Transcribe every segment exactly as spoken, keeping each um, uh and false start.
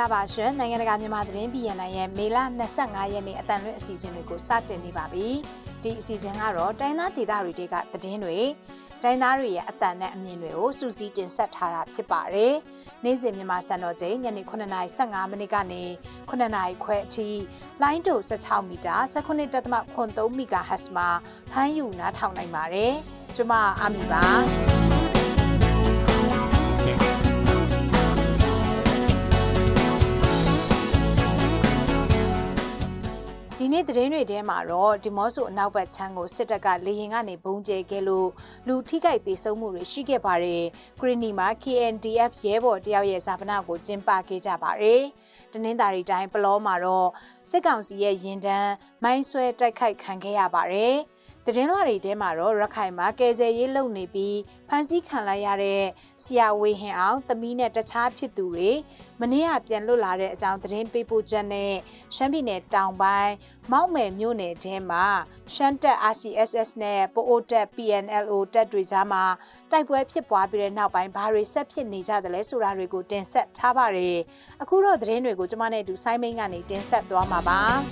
လာပါရှင်နိုင်ငံတကာမြန်မာသတင်းပြည်နယ်ရဲ့မေလ၂၅ရက်နေ့အတန်လွင့်အစီအစဉ်တွေကိုစတင်နေပါပြီ။ဒီအစီအစဉ်ကတော့တိုင်းသားဒေသတွေကသတင်းတွေတိုင်းသားတွေရဲ့အတန်နဲ့အမြင်တွေကိုစူးစီးတင်ဆက်ထားတာဖြစ်ပါတယ်။နေ့စဉ်မြန်မာစံတော်ချိန်ညနေခုနှစ်နာရီ၁၅မိနစ်ကနေခုနှစ်နာရီခွဲအထိလိုင်းတို၁၆မီတာ၁၉.၃ မီဂါဟတ်မှာဖမ်းယူနားထောင်နိုင်ပါတယ်။ကျွန်မအာမီပါ။ဒီနေ့သတင်းတွေထဲမှာတော့ဒီမော့ဆိုအနောက်ဘက်ချမ်းကိုစစ်တပ်ကလေရင်ကနေဘုံကျဲခဲ့လို့လူထိခိုက်ဒေဆုံးမှုတွေရှိခဲ့ပါတယ်။ခရီနီမှာ K N D F ရဲဘော်တယောက်ရဲ့ဇာပနာကိုကျင်းပခဲ့ကြပါတယ်။တနင်္သာရီတိုင်းပလောမှာတော့စစ်ကောင်စီရဲ့ရင်တန်းမိုင်းဆွဲတိုက်ခိုက်ခံခဲ့ရပါတယ်။သတင်းလွှာတွေထဲမှာတော့ရခိုင်မှာကယ်ဆယ်ရေးလုပ်နေပြီးဖမ်းဆီးခံလိုက်ရတဲ့ဆရာဝေဟင်အောင်သမီးနဲ့တခြားဖြစ်သူတွေမနေ့ကပြန်လွတ်လာတဲ့အကြောင်းသတင်းပေးပို့ချက်နဲ့ရှမ်းပြည်နယ်တောင်ပိုင်းမောက်မယ်မြို့နယ်ထဲမှာရှမ်းတပ် R C S S နဲ့ပအိုတက် P N L O တပ်တွေကြားမှာတိုက်ပွဲဖြစ်ပွားပြီးတဲ့နောက်ပိုင်းဘာတွေဆက်ဖြစ်နေကြသလဲဆိုတာတွေကိုတင်ဆက်ထားပါတယ်။အခုတော့သတင်းတွေကိုကျွန်မနဲ့အတူဆိုင်းမိန်ကနေတင်ဆက်သွားမှာပါ။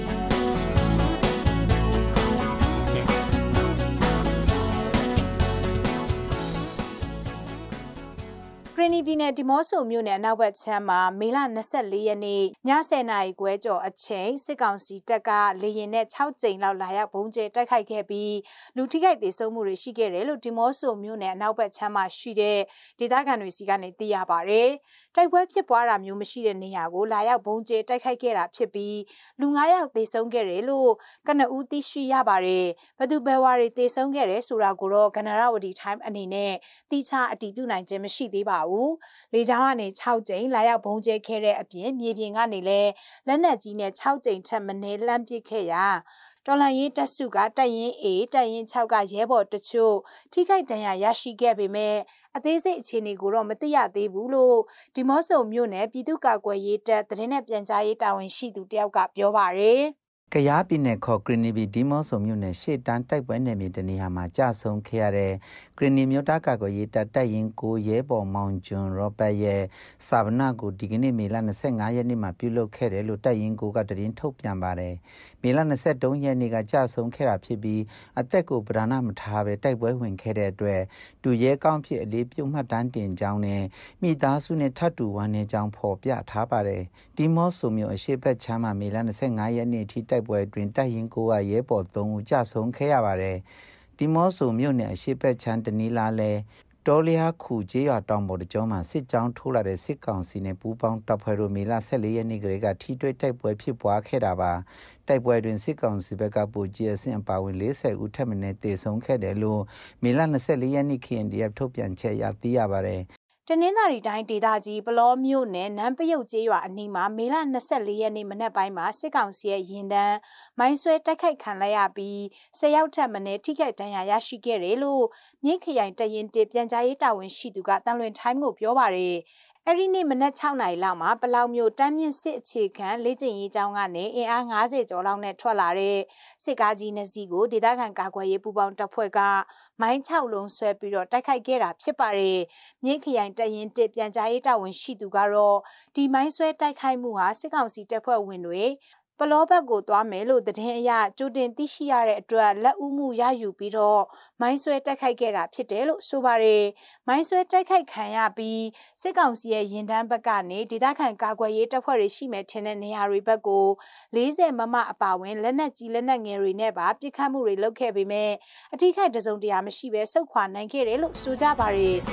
ခရီနီပြည်နယ်ဒီမော့ဆိုမြို့နယ်အနောက်ဘက်ချမ်းမှာမေလ၂၄ရက်နေ့ည၁၀နာရီခွဲကျော်အချိန်စစ်ကောင်စီတပ်ကလေရင်နဲ့၆ကြိမ်လောက်လာရောက်ဘုံကျဲတိုက်ခိုက်ခဲ့ပြီးလူထိခိုက်ဒေဆုံးမှုတွေရှိခဲ့တယ်လို့ဒီမော့ဆိုမြို့နယ်အနောက်ဘက်ချမ်းမှာရှိတဲ့ဒေသခံတွေစီကနေသိရပါတယ်။တိုက်ပွဲဖြစ်ပွားတာမျိုးမရှိတဲ့နေရာကိုလာရောက်ဘုံကျဲတိုက်ခိုက်ခဲ့တာဖြစ်ပြီးလူ၅ယောက်ဒေဆုံးခဲ့တယ်လို့ကနဦးသိရှိရပါတယ်။ဘသူဘယ်ဝါတွေဒေဆုံးခဲ့တယ်ဆိုတာကိုတော့ကနရဝတီ time အနေနဲ့တိကျအတည်ပြုနိုင်ခြင်းမရှိသေးပါဘူး။လေကြောင်းကနေ၆ကြိမ်လာရောက်ဘုံကျဲခဲ့တဲ့အပြင်မြေပြင်ကနေလည်းလက်နက်ကြီးနဲ့၆ကြိမ်ထက်မနည်းလှမ်းပစ်ခဲ့ရာတော်လန်ရေးတပ်စုကတပ်ရင်း A တပ်ရင်း၆ကရဲဘော်တချို့ထိခိုက်ဒဏ်ရာရရှိခဲ့ပေမဲ့အသေးစိတ်အခြေအနေကိုတော့မသိရသေးဘူးလို့ဒီမော့ဆိုမြို့နယ်ပြည်သူ့ကာကွယ်ရေးတပ်သတင်းနဲ့ပြန်ကြားရေးတာဝန်ရှိသူတယောက်ကပြောပါရယ်ကရားပြည်နယ်ခေါ်ဂရနီဘီဒီမော့ဆိုမြို့နယ်ရှေ့တန်းတိုက်ပွဲနယ်မြေတနေရာမှာကြဆုံခဲ့ရတဲ့ဂရနီမြို့သားကာကွယ်ရေးတပ်တပ်ရင်းကိုရဲဘော်မောင်ကျွန်းရောဘတ်ရဲ့စာဗနာကိုဒီကနေ့မေလ၂၅ရက်နေ့မှာပြုလုပ်ခဲ့တယ်လို့တပ်ရင်းကိုကသတင်းထုတ်ပြန်ပါတယ်။မေလ၂၃ရက်နေ့ကကြဆုံခဲ့တာဖြစ်ပြီးအသက်ကိုဗဒနာမထားပဲတိုက်ပွဲဝင်ခဲ့တဲ့အတွက်တူရဲကောင်းဖြစ်အလေးပြုတ်မှတ်တမ်းတင်ကြောင်းနဲ့မိသားစုနဲ့ထပ်တူဝမ်းနေကြောင်းဖော်ပြထားပါတယ်။ဒီမော့ဆိုမြို့အရှိတ်ဘက်ချမ်းမှာမေလ၂၅ရက်နေ့ထိတိုက်ပွဲတွင်တပ်ရင်းကိုကရဲဘော်၃ဦးကြဆုံးခဲ့ရပါတယ်။ဒီမော့ဆိုမြို့နယ်အရှိဘက်ချမ်းတနီလာလဲတော်လျားခုကျေးရွာတောင်ပေါ်တကြောမှာစစ်ကြောင်းထိုးလာတဲ့စစ်ကောင်စီနဲ့ပူးပေါင်းတပ်ဖွဲ့တို့မေလ၁၄ရက်နေ့ကလေးကထိတွေ့တိုက်ပွဲဖြစ်ပွားခဲ့တာပါ။တိုက်ပွဲတွင်စစ်ကောင်စီဘက်ကပူကြီးအဆင့်အပါဝင်၄၀ဦးထက်မနည်းတေဆုံးခဲ့တယ်လို့မေလ၂၄ရက်နေ့ K N D F ထုတ်ပြန်ချက်အရသိရပါတယ်။တနင်္သာရီတိုင်းဒေသကြီးပလောမြို့နယ်နန်းပယုတ်ကျေးရွာအနီးမှာမေလ၂၄ရက်နေ့မနက်ပိုင်းမှာစစ်ကောင်စီရဲ့ရင်တန်းမိုင်းဆွဲတိုက်ခိုက်ခံလိုက်ရပြီး၁၀ယောက်ထက်မနည်းထိခိုက်ဒဏ်ရာရရှိခဲ့တယ်လို့မြိတ်ခရိုင်တရင်တေပြန်ကြားရေးတာဝန်ရှိသူကတန်လွင် time ကိုပြောပါရယ်အဲ့ဒီနေ့မနက်၆နာရီလောက်မှာပလောင်မြို့တမ်းမြင့်စစ်အခြေခံလေ့ကျင့်ရေးကျောင်းကနေအင်အား၅၀ကျော်လောက်နဲ့ထွက်လာတဲ့စစ်ကားကြီးနှစ်စီးကိုဒေသခံကာကွယ်ရေးပူးပေါင်းတပ်ဖွဲ့ကမိုင်း၆လုံးဆွဲပြီးတော့တိုက်ခိုက်ခဲ့တာဖြစ်ပါတယ်။မြိတ်ခရိုင်တရင်တပြန်ကြားရေးတာဝန်ရှိသူကတော့ဒီမိုင်းဆွဲတိုက်ခိုက်မှုဟာစစ်ကောင်စီတပ်ဖွဲ့ဝင်တွေပလောဘက်ကိုသွားမယ်လို့သတင်းအရကြိုတင်သိရှိရတဲ့အတွက်လက်ဦးမှုရယူပြီးတော့မိုင်းဆွဲတိုက်ခိုက်ခဲ့တာဖြစ်တယ်လို့ဆိုပါတယ်။မိုင်းဆွဲတိုက်ခိုက်ခံရပြီးစစ်ကောင်စီရဲ့ရင်တန်းဘက်ကနေဒေသခံကာကွယ်ရေးတပ်ဖွဲ့တွေရှိမယ်ထင်တဲ့နေရာတွေဘက်ကို၄၀မမအပါဝင်လက်နက်ကြီးလက်နက်ငယ်တွေနဲ့ပါပစ်ခတ်မှုတွေလုပ်ခဲ့ပေမဲ့အထိခိုက်တစုံတရာမရှိဘဲဆုတ်ခွာနိုင်ခဲ့တယ်လို့ဆိုကြပါတယ်။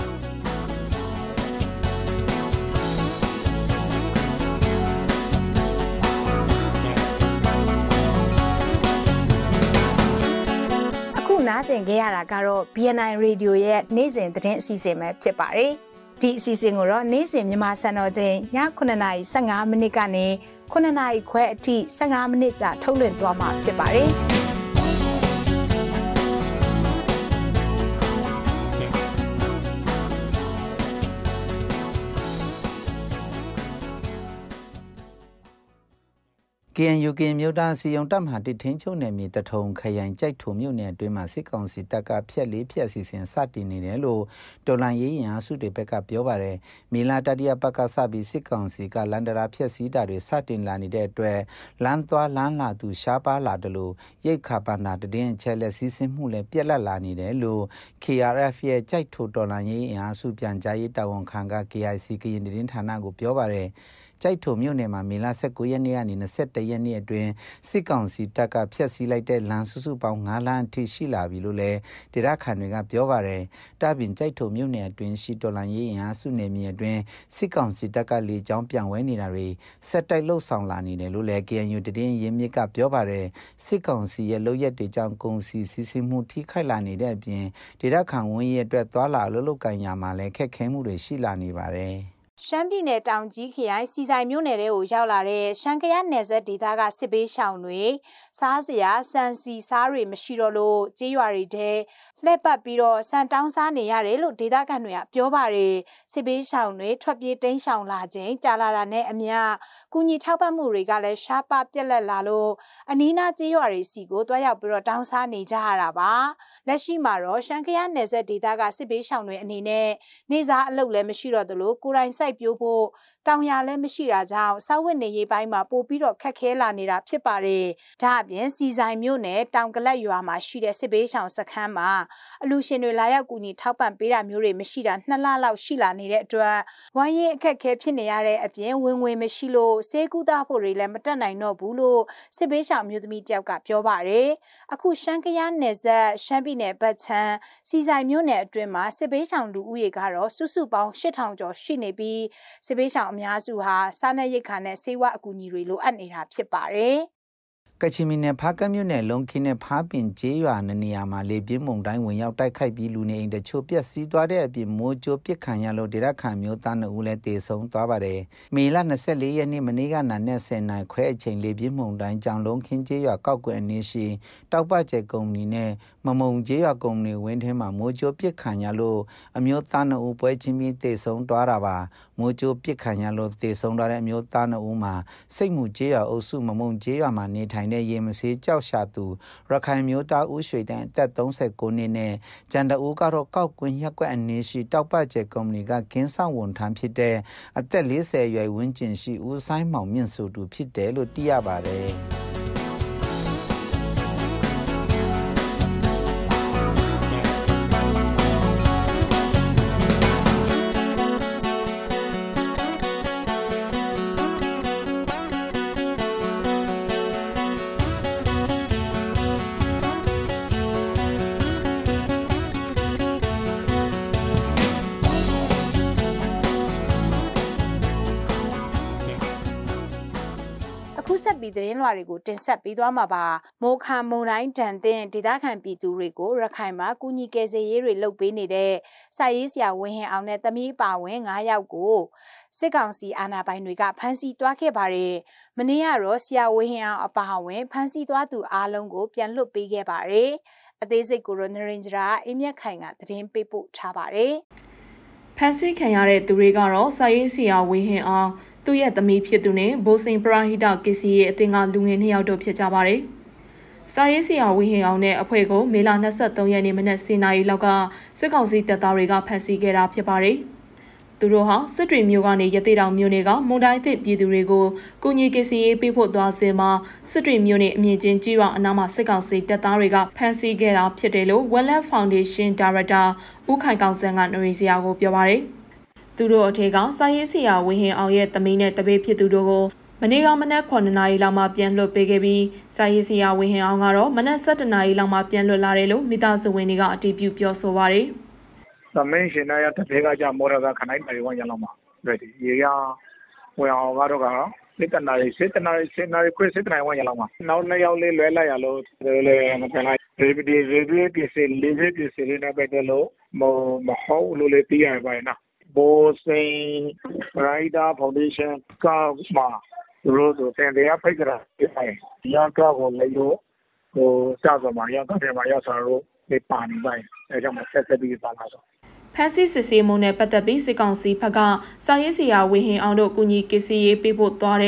နားဆင်ခဲ့ရတာကတော့ B N I Radio ရဲ့နေ့စဉ်သတင်းအစီအစဉ်ပဲဖြစ်ပါတယ်။ဒီအစီအစဉ်ကိုတော့နေ့စဉ်မြန်မာစံတော်ချိန်ညခုနှစ်နာရီ၁၅မိနစ်ကနေခုနှစ်နာရီခွဲအထိ၁၅မိနစ်ကြာထုတ်လွှင့်သွားမှာဖြစ်ပါတယ်။ကေအန်ယူ ကရင်မျိုးသားစီယုံတပ်မဟာတစ်ထင်းချုံနယ်မြေတထုံခရိုင်ကြိုက်ထုံမြို့နယ်အတွင်းမှာစစ်ကောင်စီတပ်ကဖြက်လေးဖြက်စီစဉ်စတင်နေတယ်လို့တော်လန်ရေးရန်စုတွေဘက်ကပြောပါတယ်မေလာတတိယပတ်ကစပြီးစစ်ကောင်စီကလန်ဒရာဖြက်စီးတာတွေစတင်လာနေတဲ့အတွက်လမ်းသွားလမ်းလာသူရှားပါလာတယ်လို့ရိတ်ခါပါနာတည်င်းချဲလက်စီးဆင်းမှုလည်းပြက်လက်လာနေတယ်လို့ K R F ရဲ့ကြိုက်ထုံတော်လန်ရေးရန်စုပြန်ကြားရေးတာဝန်ခံက K I C ကရင်တည်င်းဌာနကိုပြောပါတယ်ကြိုက်ထုံမြို့နယ်မှာမေလ၁၉ရက်နေ့ကနေ၂၁ရက်နေ့အတွင်းစစ်ကောင်စီတပ်ကဖျက်ဆီးလိုက်တဲ့လမ်းစုစုပေါင်း၅လမ်းအထိရှိလာပြီလို့လည်းဒေသခံတွေကပြောပါတယ်။တာပြင်ကြိုက်ထုံမြို့နယ်အတွင်းရှိတော်လန်ရေးရန်စုနယ်မြေအတွင်းစစ်ကောင်စီတပ်ကလေကြောင်းပြန်ဝဲနေတာတွေဆက်တိုက်လှုပ်ဆောင်လာနေတယ်လို့လည်း K N U တည်င်းရင်းမြစ်ကပြောပါတယ်။စစ်ကောင်စီရဲ့လုပ်ရက်တွေကြောင့်ကုန်စည်စီးဆင်းမှုထိခိုက်လာနေတဲ့အပြင်ဒေသခံဝန်ကြီးအတွက်သွာလာလှုပ်လှုပ်ကန်ရမှာလည်းခက်ခဲမှုတွေရှိလာနေပါတယ်။ရှမ်းပြည်နယ်တောင်ကြီးခရိုင်စီဆိုင်မြို့နယ်တွေကိုရောက်လာတဲ့ရှမ်းကရနယ်စပ်ဒေသကစစ်ပေးရှောင်တွေစားစရာစံစီစားတွေမရှိတော့လို့ကြေးရွာတွေထဲလှည့်ပတ်ပြီးတော့စံတောင်းစားနေရတယ်လို့ဒေသခံတွေကပြောပါတယ်စစ်ပေးရှောင်တွေထွက်ပြေးတိမ်းရှောင်လာခြင်းကြာလာတာနဲ့အမျှကုညီထောက်ပံ့မှုတွေကလည်းရှားပါပြက်လက်လာလို့အနီးနားကြေးရွာတွေစီကိုတွားရောက်ပြီးတော့တောင်းစားနေကြရတာပါလက်ရှိမှာတော့ရှမ်းကရနယ်စပ်ဒေသကစစ်ပေးရှောင်တွေအနေနဲ့နေစားအလုပ်လည်းမရှိတော့သလိုကိုယ်တိုင်စိုက်ပြိုးဖို့တောင်ရလည်းမရှိတာကြောင့်စောက်ဝတ်နေရေးပိုင်းမှာပို့ပြီးတော့ခက်ခဲလာနေတာဖြစ်ပါတယ်။ဒါအပြင်စီဆိုင်မြို့နယ်တောင်ကလတ်ရွာမှာရှိတဲ့စစ်ဘေးရှောင်စခန်းမှာအလူရှင်တွေလာရောက်ကူညီထောက်ပံ့ပေးတာမျိုးတွေမရှိတာနှစ်လလောက်ရှိလာနေတဲ့အတွက်ဝိုင်းရင်အခက်ခဲဖြစ်နေရတဲ့အပြင်ဝင်ဝင်မရှိလို့စေကူတာဖို့တွေလည်းမတက်နိုင်တော့ဘူးလို့စစ်ဘေးရှောင်မျိုးသမီးတယောက်ကပြောပါတယ်။အခုရှမ်းကရနယ်စပ်ရှမ်းပြည်နယ်ဘက်ခြမ်းစီဆိုင်မြို့နယ်အတွင်းမှာစစ်ဘေးရှောင်လူဦးရေကတော့စုစုပေါင်း၈ထောင်ကျော်ရှိနေပြီးစစ်ဘေးရှောင်အများစုဟာစားနပ်ရိက္ခာနဲ့ဆေးဝါးအကူအညီတွေလိုအပ်နေတာဖြစ်ပါတယ်။ကချင်ပြည်နယ်ဖားကတ်မြို့နယ်လုံခင်းနဲ့ဖားပင်ကျေးရွာနေရာမှာလေပြင်းမုန်တိုင်းဝင်ရောက်တိုက်ခိုက်ပြီးလူနေအိမ်တချို့ပျက်စီးသွားတဲ့အပြင်မိုးကြိုးပစ်ခံရလို့ဒေသခံမျိုးသားနှစ်ဦးလည်းတေဆုံးသွားပါတယ်။မေလ၂၄ရက်နေ့မနေ့ကနာနဲ့၁၀နာရီခွဲအချိန်လေပြင်းမုန်တိုင်းကြောင့်လုံခင်းကျေးရွာကောက်ကွယ်အနီးရှိတောက်ပကျဲကုမ္ပဏီနဲ့မမုံကျေးရွာကုမ္ပဏီဝင်းထဲမှာမိုးကြိုးပစ်ခံရလို့အမျိုးသားနှစ်ဦးပွဲချင်းပြီးတေဆုံးသွားတာပါ။မိုးကြိုးပစ်ခံရလို့တေဆုံးသွားတဲ့အမျိုးသားနှစ်ဦးမှာစိတ်မှုကျေးရွာအုပ်စုမမုံကျေးရွာမှာနေထိုင်တဲ့ရေမစေးကြောက်ရှာသူရခိုင်မျိုးသားဦးရွှေတန်းအသက်၃၉နှစ်နဲ့ကျန်တဦးကတော့ကောက်ကွင်းရက်ကွက်အနီးရှိတောက်ပကျဲကုမ္ပဏီကကင်းဆောင်ဝန်ထမ်းဖြစ်တဲ့အသက်၄၀အရွယ်ဝန်းကျင်ရှိဦးဆိုင်မောင်မြင့်ဆိုသူဖြစ်တယ်လို့သိရပါတယ်။ဆက်ပြီးသတင်းလွှာတွေကိုတင်ဆက်ပေးသွားမှာပါမိုခါမုံတိုင်းတန်တဲ့ဒေသခံပြည်သူတွေကိုရခိုင်မှာကုညီကယ်ဆယ်ရေးတွေလုပ်ပေးနေတဲ့စာရေးဆရာဝင်းဟင်အောင်နဲ့တမီးပါဝင်၅ယောက်ကိုစစ်ကောင်စီအာဏာပိုင်တွေကဖမ်းဆီးသွားခဲ့ပါတယ်မနေ့ကတော့ဆရာဝင်းဟင်အောင်အပါအဝင်ဖမ်းဆီးသွားသူအားလုံးကိုပြန်လွှတ်ပေးခဲ့ပါတယ်အသေးစိတ်ကိုနရင်ဂျရာအင်းမြတ်ခိုင်ကသတင်းပေးပို့ထားပါတယ်ဖမ်းဆီးခံရတဲ့သူတွေကတော့စာရေးဆရာဝင်းဟင်အောင်သူ့ရဲ့သမီးဖြစ်သူနဲ့ဘိုးစိန်ပရာဟိတကစီရဲ့အသင်းကလူငယ်နှစ်ယောက်တို့ဖြစ်ကြပါတယ်။စာရေးဆရာဝင်းဟင်အောင်နဲ့အဖွဲ့ကိုမေလ၂၃ရက်နေ့မနက်၁၀နာရီလောက်ကစစ်ကောင်စီတပ်သားတွေကဖမ်းဆီးခဲ့တာဖြစ်ပါတယ်။သူတို့ဟာစစ်တွေမျိုးကနေရသေးတောင်မျိုးတွေကမုန်တိုင်းသစ်ပြည်သူတွေကိုကုညီကစီရေးပေးဖို့သွားစဉ်မှာစစ်တွေမျိုးနဲ့အမြင့်ချင်းကြီးရွာအနားမှာစစ်ကောင်စီတပ်သားတွေကဖမ်းဆီးခဲ့တာဖြစ်တယ်လို့ Wetland Foundation Director ဦးခိုင်ကောင်စံကနရီစရာကိုပြောပါတယ်။သူတို့အထက်ကစာရေးဆရာဝင်းဟင်အောင်ရဲ့သမီးနဲ့တပည့်ဖြစ်သူတို့ကိုမနေ့ကမနက်ခုနှစ်နာရီလောက်မှပြန်လွှတ်ပေးခဲ့ပြီးစာရေးဆရာဝင်းဟင်အောင်ကတော့မနက်၁၁နာရီလောက်မှပြန်လွှတ်လာတယ်လို့မိသားစုဝင်တွေကအတည်ပြုပြောဆိုပါတယ်။သမင်းရှင်ရဲ့တပည့်ကကြမော်ရကခနိုင်တယ်ဝမ်းရလောက်မှတွေ့တယ်။ရေရဝင်အောင်ကတော့ကစစ်တနာရီစစ်တနာရီစစ်နာရီခွဲစစ်တနာရီဝမ်းရလောက်မှနောက်နှစ်ယောက်လေးလွဲလိုက်ရလို့လည်းမပြန်လိုက်ဒီဒီဒီဒီစီလေးဒီစီလေးနဲ့ပဲလို့မမဟုတ်လို့လေပြရပါရဲ့နော်ဘိုးစိန်ရိုက်တာဖောင်ဒေးရှင်းကမှာရိုးတို့တင်တဲ့အဖိတ်ကရာရကောက်ကိုလေလို့ဟိုစသမာရကောက်တယ်မှာရစားလို့ဒီပါနေပါအဲကြောင့်ဆက်ဆက်ပြီးပါလာတော့ဖန်စီစစ်ဆေးမှုနဲ့ပတ်သက်ပြီးစစ်ကောင်စီဘက်ကစာရေးဆရာဝင်းဟင်အောင်တို့ကုညီကစီရေးပေးဖို့သွားတဲ့ဘ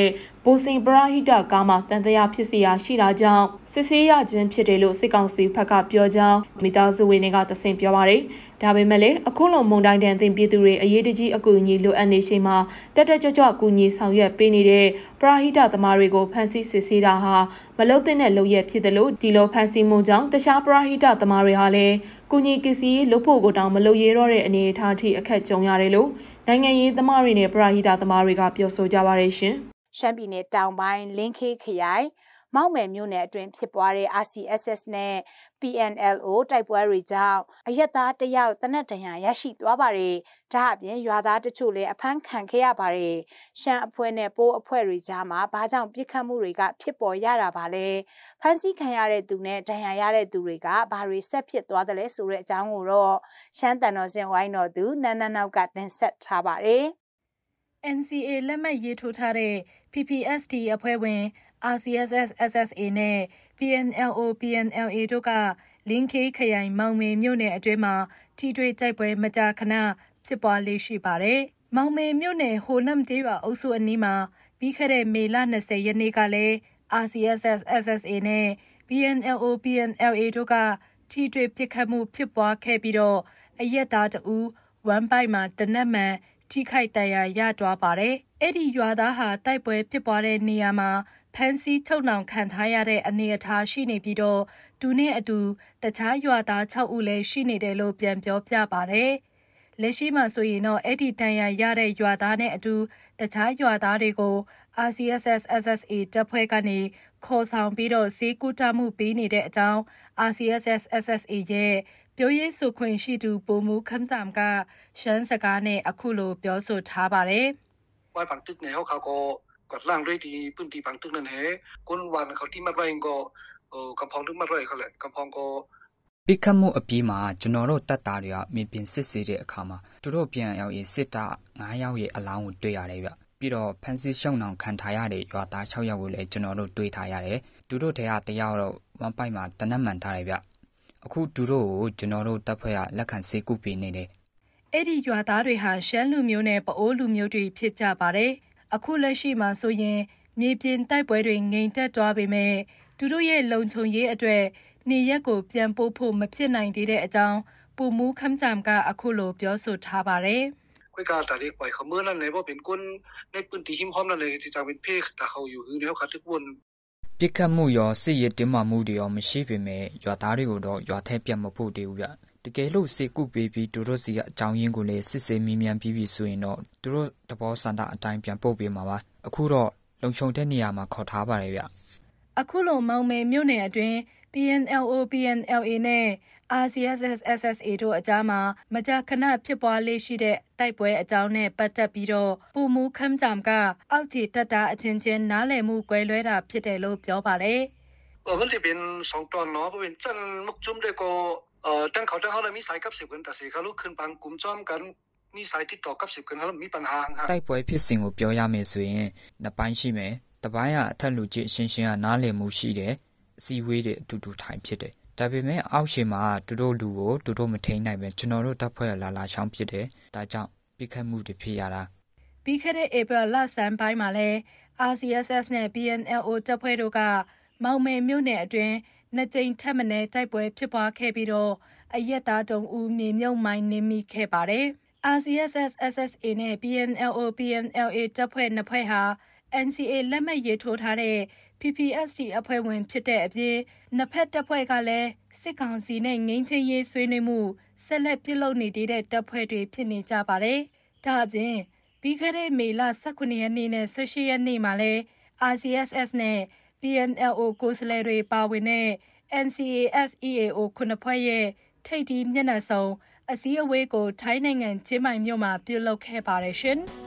ဘိုစင်ပရာဟိတကားမှာတန်တရားဖြစ်စီရာရှိတာကြောင့်စစ်ဆေးရခြင်းဖြစ်တယ်လို့စစ်ကောင်စီဘက်ကပြောကြောင်းမိသားစုဝင်တွေကသစင်ပြောပါတယ်။ဒါပေမဲ့လည်းအခုလိုမုံတိုင်းတန်တင်ပြည်သူတွေအရေးတကြီးအကူအညီလိုအပ်နေချိန်မှာတက်တက်ကြွကြွကူညီဆောင်ရွက်ပေးနေတဲ့ပရာဟိတသမားတွေကိုဖမ်းဆီးစစ်ဆေးတာဟာမလုံတဲ့နဲ့လုံရက်ဖြစ်တယ်လို့ဒီလိုဖမ်းဆီးမှုကြောင့်တခြားပရာဟိတသမားတွေဟာလည်းကူညီကစ္စည်းလုပ်ဖို့ကိုတောင်မလုပ်ရတော့တဲ့အနေအထားထိအခက်ကြုံရတယ်လို့နိုင်ငံရေးသမားတွေနဲ့ပရာဟိတသမားတွေကပြောဆိုကြပါရရှင်ရှမ်းပြည်နယ်တောင်ပိုင်းလင်းခေးခရိုင်မောက်မယ်မြို့နယ်အတွင်းဖြစ်ပွားတဲ့ R C S S နဲ့ P N L O တိုက်ပွဲတွေကြောင့်အရက်သားတယောက်တနက်တရံရရှိသွားပါတယ်။ဒါအပြင်ရွာသားတချို့လည်းအဖမ်းခံခဲ့ရပါတယ်။ရှမ်းအဖွဲ့နဲ့ပိုးအဖွဲ့တွေကြားမှာဘာကြောင့်ပြစ်ခတ်မှုတွေကဖြစ်ပေါ်ရတာပါလဲ။ဖမ်းဆီးခံရတဲ့သူနဲ့ဒဏ်ရာရတဲ့သူတွေကဘာတွေဆက်ဖြစ်သွားတယ်လဲဆိုတဲ့အကြောင်းကိုတော့ရှမ်းတန်တော်စင်ဝိုင်းတော်သူနန်းနန်းနောက်ကတင်ဆက်ထားပါတယ်။ N C A လက်မှတ်ရေးထိုးထားတဲ့ P P S D အဖွဲ့ဝင်R C S S S S A နဲ့ P N L O P N L A တို့ကလင်းခေးခရိုင်မောင်မေမြို့နယ်အတွင်းမှာထိတွေ့တိုက်ပွဲမကြာခဏဖြစ်ပွားလေးရှိပါတယ်။မောင်မေမြို့နယ်ဟိုနမ်ကျေးရွာအုပ်စုအနီးမှာပြီးခဲ့တဲ့မေလ၂၀ရက်နေ့ကလည်း R C S S S S A နဲ့ P N L O P N L A တို့ကထိတွေ့ပစ်ခတ်မှုဖြစ်ပွားခဲ့ပြီးတော့အရက်သားတဦးဝမ်ပိုက်မှာတနက်မှန်ထိခိုက်ဒဏ်ရာရသွားပါတယ်။အဲ့ဒီရွာသားဟာတိုက်ပွဲဖြစ်ပွားတဲ့နေရာမှာဖမ်းဆီးချုပ်နှောင်ခံထားရတဲ့အနေအထားရှိနေပြီးတော့သူနဲ့အတူတခြားရွာသား၆ဦးလည်းရှိနေတယ်လို့ပြန်ပြောပြပါတယ်။လက်ရှိမှာဆိုရင်တော့အဲ့ဒီဒဏ်ရာရတဲ့ရွာသားနဲ့အတူတခြားရွာသားတွေကို R C S S S S A တပ်ဖွဲ့ကနေခေါ်ဆောင်ပြီးတော့ဈေးကူတာမှုပေးနေတဲ့အကြောင်း R C S S S S A ရဲ့ပြောရေးဆိုခွင့်ရှိသူပုံမှုခမ်းတမ်ကရှမ်းစကားနဲ့အခုလိုပြောဆိုထားပါတယ်။ဝိုင်းပန်ตึกเนี่ยเขาก็กดล่างด้วยดีพื้นที่บางตึกนั่นแหละคนวันเขาที่มาไรก็เออกำพองตึกมาไรเขาแหละกำพองก็ပိခတ်မှုအပြီးမှာကျွန်တော်တို့တပ်သားတွေကမြေပြင်စစ်ဆေးတဲ့အခါမှာသူတို့ပြန်ရောက်ရေးစစ်တာ၅ယောက်ရဲ့အလောင်းကိုတွေ့ရတယ်ဗျပြီးတော့ဖန်စီရှုံနှောင်ခံထားရတဲ့ရွာသား၆ယောက်ကိုလည်းကျွန်တော်တို့တွေ့ထားရတယ်သူတို့ထဲကတယောက်တော့ဝမ်ပိုက်မှာတနက်မှန်ထားတယ်ဗျအခုသူတို့ကိုကျွန်တော်တို့တပ်ဖွဲ့ကလက်ခံစေကူပေးနေတယ်အဲ့ဒီရွာသားတွေဟာရှမ်းလူမျိုးနဲ့ပအိုးလူမျိုးတွေဖြစ်ကြပါတယ်အခုလက်ရှိမှာဆိုရင်မြေပြင်တိုက်ပွဲတွေငြိမ်သက်သွားပေမဲ့သူတို့ရဲ့လုံခြုံရေးအတွက်နေရက်ကိုပြန်ပို့ဖို့မဖြစ်နိုင်သေးတဲ့အကြောင်းပူမူခမ်းကြံကအခုလိုပြောဆိုထားပါတယ်။ခွေကတာလေးပွိုင်ခမឿนั่นเลยบ่เป็นคนในพื้นที่หิมพร้อมนั่นเลยที่จะเป็นเพกตาเขาอยู่คือแนวขาตึกวนပြစ်ခတ်မှုရောစစ်ရေးတင်းမာမှုတွေရောမရှိပေမဲ့ရွာသားတွေကိုတော့ရွာထဲပြတ်မဖို့တည်ဘူးဗျတကယ်လို့စေကုပေးပြီးသူတို့စီကအကြောင်းရင်းကိုလည်းစစ်ဆေးမြင်မြန်ပြီးပြီဆိုရင်တော့သူတို့တဘောစန္ဒအတိုင်းပြန်ပို့ပေးမှာပါအခုတော့လုံခြုံတဲ့နေရာမှာခေါ်ထားပါတယ်ဗျအခုလိုမောင်မယ်မြို့နယ်အတွင်း P N L O P N L A နဲ့ R C S S S S A တို့အကြားမှာမကြာခဏဖြစ်ပွားလေးရှိတဲ့တိုက်ပွဲအကြောင်းနဲ့ပတ်သက်ပြီးတော့ပူမူခမ်းကြံကအောက်ခြေတပ်သားအချင်းချင်းနားလည်မှုကွဲလွဲတာဖြစ်တယ်လို့ပြောပါတယ်။ဟိုมันจะเป็นสองตอนเนาะเป็นจันมุกจุ้มได้ก็เอ่อตั้งเขาตั้งเขาเลยมีสายกับสิบกันแต่สิเขาลุกขึ้นบางกลุ่มจ้อมกันมีสายติดต่อกับสิบกันแล้วมีปัญหาฮะတိုက်ပွဲဖြစ်စဉ်ကိုပြောရမယ်ဆိုရင်နှစ်ပိုင်းရှိမယ်။တစ်ပိုင်းကအထက်လူကြီးအရှင်းရှင်းကနားလည်မှုရှိတယ်။အစည်းအဝေးတွေအတူတူထိုင်ဖြစ်တယ်။ဒါပေမဲ့အောက်ရှင်မှာသူတို့လူကိုသူတို့မထိန်နိုင်ပဲကျွန်တော်တို့တပ်ဖွဲ့လာလာချောင်းဖြစ်တယ်။ဒါကြောင့်ပြစ်ခတ်မှုတွေဖြစ်ရတာ။ပြီးခဲ့တဲ့ April လဆန်းပိုင်းမှာလဲ R C S S နဲ့ P N L O တပ်ဖွဲ့တို့ကမောင်မယ်မြို့နယ်အတွင်းနှစ်ကြိမ်ထပ်မံတိုက်ပွဲဖြစ်ပွားခဲ့ပြီးတော့အရက်သားတုံဦးမြေမြုပ်မိုင်းနေမိခဲ့ပါတယ်။ R C S S S S A နဲ့ P N L O P N L A တပ်ဖွဲ့နှစ်ဖွဲ့ဟာ N C A လက်မှတ်ရေးထိုးထားတဲ့ P P S D အဖွဲ့ဝင်ဖြစ်တဲ့အပြင်နှစ်ဖက်တပ်ဖွဲ့ကလည်းစစ်ကောင်စီနဲ့ငြိမ်းချမ်းရေးဆွေးနွေးမှုဆက်လက်ပြုလုပ်နေတဲ့တပ်ဖွဲ့တွေဖြစ်နေကြပါတယ်။ဒါအပြင်ပြီးခဲ့တဲ့မေလ၁၉ရက်နေ့နဲ့၁၈ရက်နေ့မှာလည်း R C S S နဲ့ P N L O ကိုယ်စားလှယ်တွေပါဝင်တဲ့ N C A S E A O ခုနှစ်ဖွဲ့ရဲ့ထိပ်တီးမျက်နှာစုံအစည်းအဝေးကိုထိုင်းနိုင်ငံချင်းမိုင်မြို့မှာပြုလုပ်ခဲ့ပါတယ်ရှင်။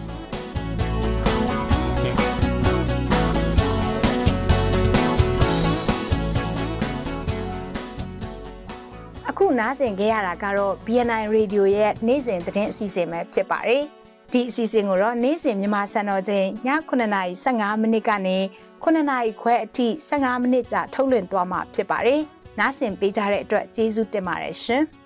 အခုနားဆင်ခဲ့ရတာကတော့ B N I Radio ရဲ့နေ့စဉ်သတင်းအစီအစဉ်ပဲဖြစ်ပါတယ်။ဒီအစီအစဉ်ကိုတော့နေ့စဉ်မြန်မာစံတော်ချိန်ညခုနှစ်နာရီ၁၅မိနစ်ကနေခုနှစ်နာရီခွဲအထိ၁၅မိနစ်ကြာထုတ်လွှင့်သွားမှာဖြစ်ပါတယ်။နားဆင်ပေးကြတဲ့အတွက်ကျေးဇူးတင်ပါတယ်ရှင်။